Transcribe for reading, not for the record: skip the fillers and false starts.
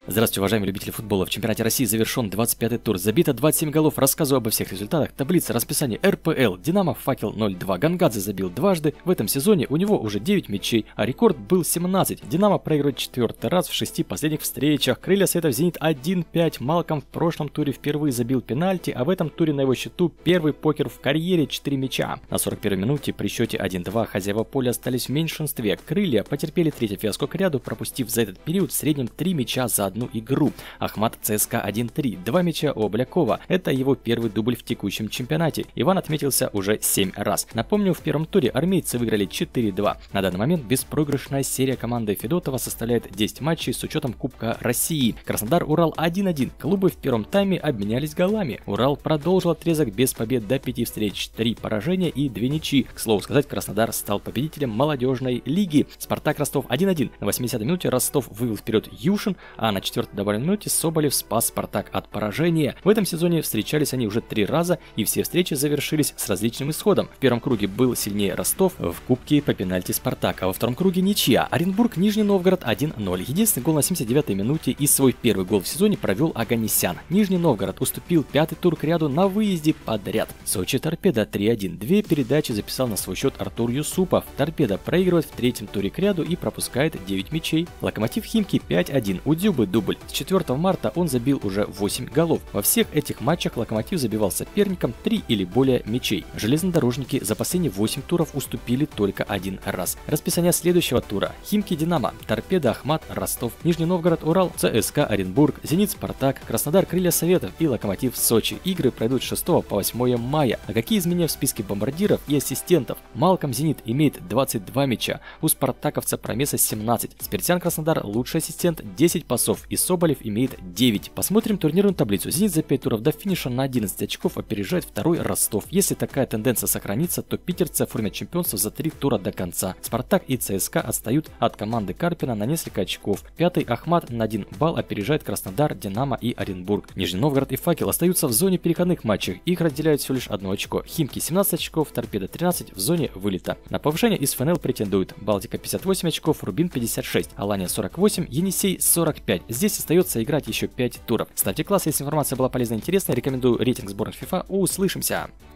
Здравствуйте, уважаемые любители футбола. В чемпионате России завершен 25-й тур. Забито 27 голов. Рассказываю обо всех результатах. Таблица, расписание РПЛ. Динамо, Факел 0-2. Гангадзе забил дважды. В этом сезоне у него уже 9 мячей, а рекорд был 17. Динамо проигрывает 4-й раз в 6 последних встречах. Крылья Советов Зенит 1-5. Малком в прошлом туре впервые забил пенальти, а в этом туре на его счету первый покер в карьере, 4 мяча. На 41-й минуте при счете 1-2 хозяева поля остались в меньшинстве. Крылья потерпели третье фиаско к ряду, пропустив за этот период в среднем 3 мяча за одну игру. Ахмат ЦСКА 1-3, 2 мяча у Облякова. Это его первый дубль в текущем чемпионате. Иван отметился уже 7 раз. Напомню, в первом туре армейцы выиграли 4-2. На данный момент беспроигрышная серия команды Федотова составляет 10 матчей с учетом Кубка России. Краснодар-Урал 1-1. Клубы в первом тайме обменялись голами. Урал продолжил отрезок без побед до 5 встреч, 3 поражения и 2 ничьи. К слову сказать, Краснодар стал победителем молодежной лиги. Спартак Ростов 1-1. На 80-й минуте Ростов вывел вперед Юшин, а на 4-й добавленной минуте Соболев спас Спартак от поражения. В этом сезоне встречались они уже 3 раза, и все встречи завершились с различным исходом. В первом круге был сильнее Ростов, в кубке по пенальти Спартак, а во втором круге ничья. Оренбург, Нижний Новгород 1-0. Единственный гол на 79-й минуте и свой первый гол в сезоне провел Оганесян. Нижний Новгород уступил 5-й тур к ряду на выезде подряд. Сочи Торпедо 3-1. 2 передачи записал на свой счет Артур Юсупов. Торпедо проигрывает в 3-м туре к ряду и пропускает 9 мячей. Локомотив Химки 5-1. У Дзюбы дубль. С 4 марта он забил уже 8 голов. Во всех этих матчах Локомотив забивал соперникам 3 или более мячей. Железнодорожники за последние 8 туров уступили только 1 раз. Расписание следующего тура: Химки Динамо, Торпедо Ахмат Ростов, Нижний Новгород Урал, ЦСКА Оренбург, Зенит Спартак, Краснодар Крылья Советов и Локомотив Сочи. Игры пройдут с 6 по 8 мая. А какие изменения в списке бомбардиров и ассистентов? Малком Зенит имеет 22 мяча, у спартаковца Промеса 17, Спиртян Краснодар лучший ассистент 10 пасов и Соболев имеет 9. Посмотрим турнирную таблицу. Зенит за 5 туров до финиша на 11 очков опережает второй Ростов. Если такая тенденция сохранится, то питерцы оформят чемпионство за 3 тура до конца. Спартак и ЦСКА отстают от команды Карпина на несколько очков. 5-й Ахмат на 1 балл опережает Краснодар, Динамо и Оренбург. Нижний Новгород и Факел остаются в зоне переходных матчей. Их разделяют всего лишь 1 очко. Химки 17 очков, Торпедо 13 в зоне вылета. На повышение из ФНЛ претендуют Балтика 58 очков, Рубин 56, Алания 48, Енисей 45. Здесь остается играть еще 5 туров. Ставьте класс, если информация была полезна и интересна. Рекомендую рейтинг сборных FIFA. Услышимся!